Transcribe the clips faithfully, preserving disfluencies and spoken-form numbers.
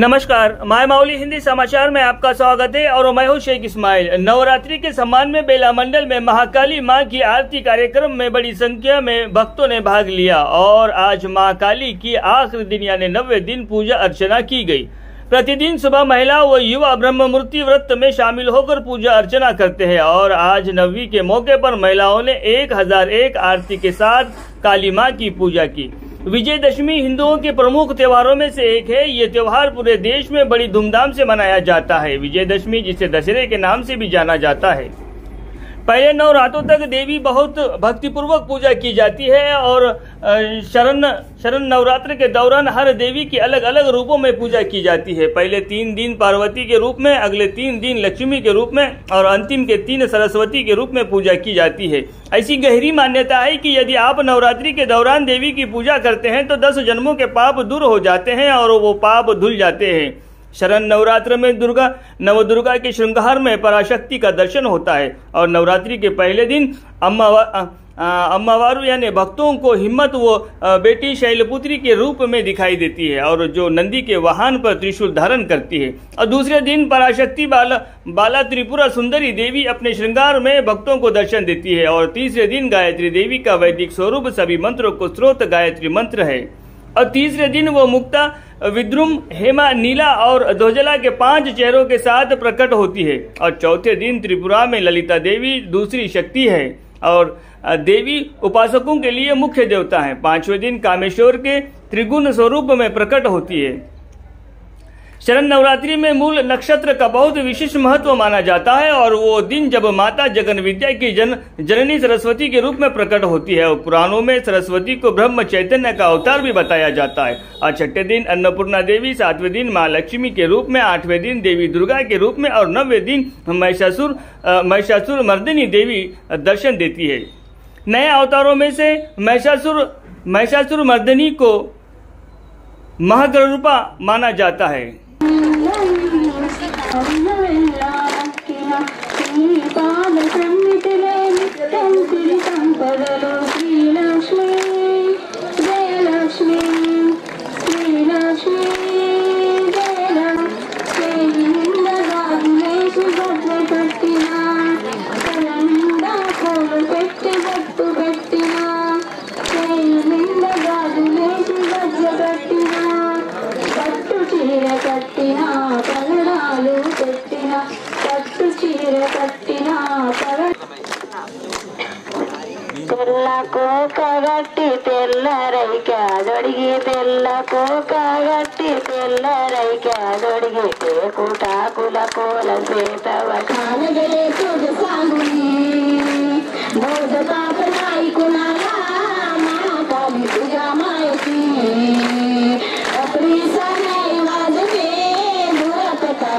नमस्कार, माय माउली हिंदी समाचार में आपका स्वागत है और मैं हूं शेख इस्माइल। नवरात्रि के सम्मान में बेला मंडल में महाकाली मां की आरती कार्यक्रम में बड़ी संख्या में भक्तों ने भाग लिया और आज मां काली की आखिरी दिन यानी नब्बे दिन पूजा अर्चना की गई। प्रतिदिन सुबह महिला व युवा ब्रह्म मुहूर्त व्रत में शामिल होकर पूजा अर्चना करते हैं और आज नवमी के मौके पर महिलाओं ने एक हजार एक आरती के साथ काली मां की पूजा की। विजयदशमी हिंदुओं के प्रमुख त्योहारों में से एक है। ये त्योहार पूरे देश में बड़ी धूमधाम से मनाया जाता है। विजयदशमी जिसे दशहरे के नाम से भी जाना जाता है। पहले नौ रातों तक देवी बहुत भक्तिपूर्वक पूजा की जाती है और शरण शरण नवरात्र के दौरान हर देवी की अलग अलग रूपों में पूजा की जाती है। पहले तीन दिन पार्वती के रूप में, अगले तीन दिन लक्ष्मी के रूप में और अंतिम के तीन सरस्वती के रूप में पूजा की जाती है। ऐसी गहरी मान्यता है कि यदि आप नवरात्रि के दौरान देवी की पूजा करते हैं तो दस जन्मों के पाप दूर हो जाते हैं और वो पाप धुल जाते हैं। शरण नवरात्र में दुर्गा नवदुर्गा के श्रृंगार में पराशक्ति का दर्शन होता है और नवरात्रि के पहले दिन अम्मावा अम्मावारू यानी भक्तों को हिम्मत वो बेटी शैलपुत्री के रूप में दिखाई देती है और जो नंदी के वाहन पर त्रिशूल धारण करती है। और दूसरे दिन पराशक्ति बाला बाला त्रिपुरा सुंदरी देवी अपने श्रृंगार में भक्तों को दर्शन देती है और तीसरे दिन गायत्री देवी का वैदिक स्वरूप सभी मंत्रों को स्रोत गायत्री मंत्र है। और तीसरे दिन वो मुक्ता, विद्रुम, हेमा, नीला और ध्वजला के पांच चेहरों के साथ प्रकट होती है। और चौथे दिन त्रिपुरा में ललिता देवी दूसरी शक्ति है और देवी उपासकों के लिए मुख्य देवता है। पांचवें दिन कामेश्वर के त्रिगुण स्वरूप में प्रकट होती है। शरण नवरात्रि में मूल नक्षत्र का बहुत विशिष्ट महत्व माना जाता है और वो दिन जब माता जगन विद्या की जन जननी सरस्वती के रूप में प्रकट होती है। और पुराणों में सरस्वती को ब्रह्म चैतन्य का अवतार भी बताया जाता है। और छठे दिन अन्नपूर्णा देवी, सातवें दिन माँ लक्ष्मी के रूप में, आठवें दिन देवी दुर्गा के रूप में और नौवें दिन महिषासुर महिषासुर मर्दिनी देवी दर्शन देती है। नए अवतारों में से महिषासुर महिषासुर मर्दिनी को महागरुपा माना जाता है। తెల్లకు కగట్టి తెల్లరైకాదొడిగి తెల్లకు కగట్టి తెల్లరైకాదొడిగి టేకుటాకుల కోల సేతవ కాలగలే తుజ సాగుని మోద పాపనాయి కునాలా మా కాలి తుజా మాయసి అప్రి సనే వాజమే మురతక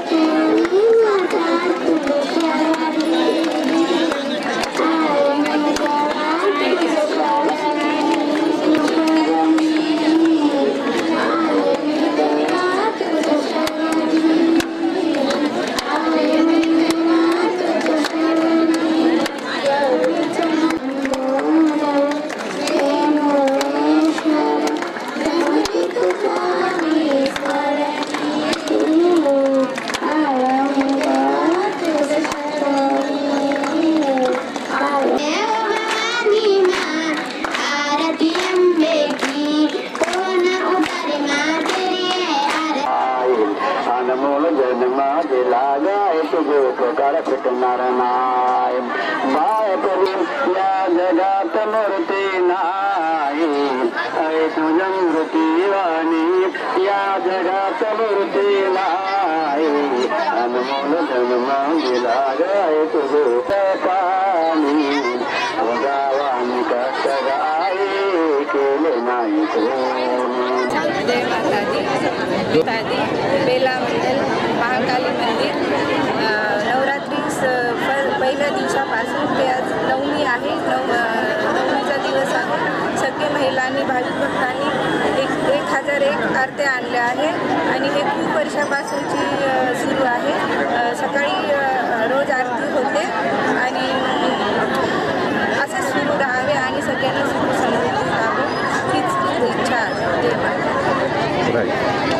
बेला मंडल महाकाली मंदिर नवरात्री पहिल्या दिवसापासून ते आज नवमी आहे। नव नवमीचा दिवस आहे। सगळे महिलांनी भाविक भक्तांनी एक एक हजार एक आरत्या आणल्या आहे आणि हे खूप वर्षापासूनची सुरू आहे। सकाळी रोज आरती होते